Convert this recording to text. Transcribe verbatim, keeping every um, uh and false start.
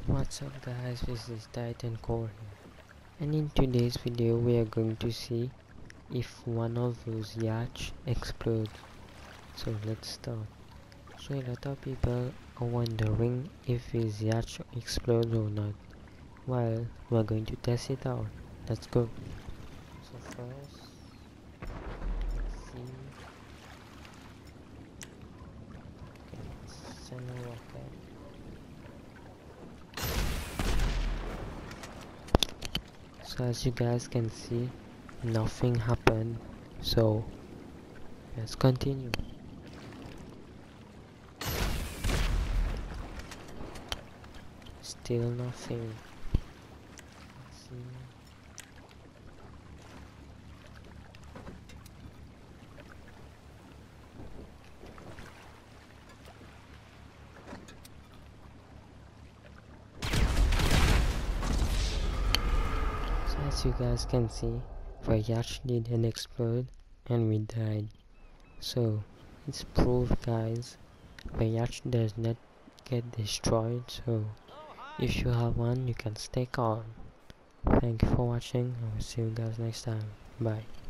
What's up guys, this is Titan Core here, and in today's video we are going to see if one of those yachts explodes. So let's start. So a lot of people are wondering if this yacht explodes or not. Well, we're going to test it out. Let's go. So first, let's see. Okay, let's send a rocket. So as you guys can see, nothing happened, so let's continue. Still nothing. Let's see. So as you guys can see, the yacht didn't explode and we died. So it's proof guys, the yacht does not get destroyed, so if you have one you can stay calm. Thank you for watching, I will see you guys next time. Bye.